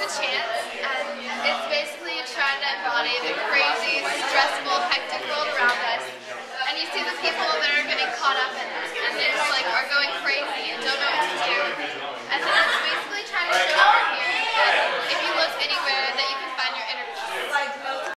a chance, and it's basically trying to embody the crazy, stressful, hectic world around us. And you see the people that are getting caught up in